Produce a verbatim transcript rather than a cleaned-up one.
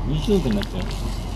日曜日になっちゃう。